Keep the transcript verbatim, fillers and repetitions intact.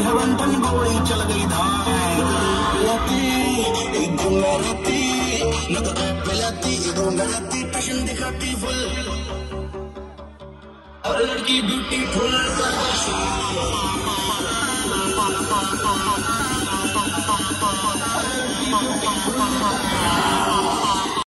one ton गोली चल गई धार एक दिन मैं रहती नगर मिलाती इधर मिलाती पैशन दिखाती फुल और लड़की ब्यूटीफुल